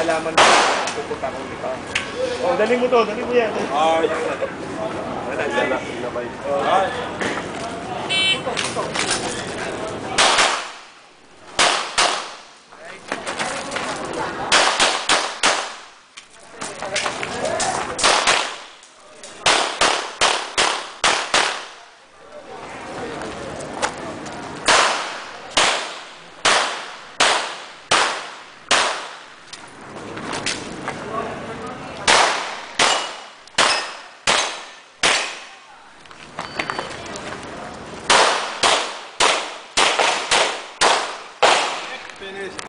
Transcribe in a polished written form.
malaman mo, pupunta ko dito. Oh, dali mo to, dali mo yan. Ah, yun. Wala, dala.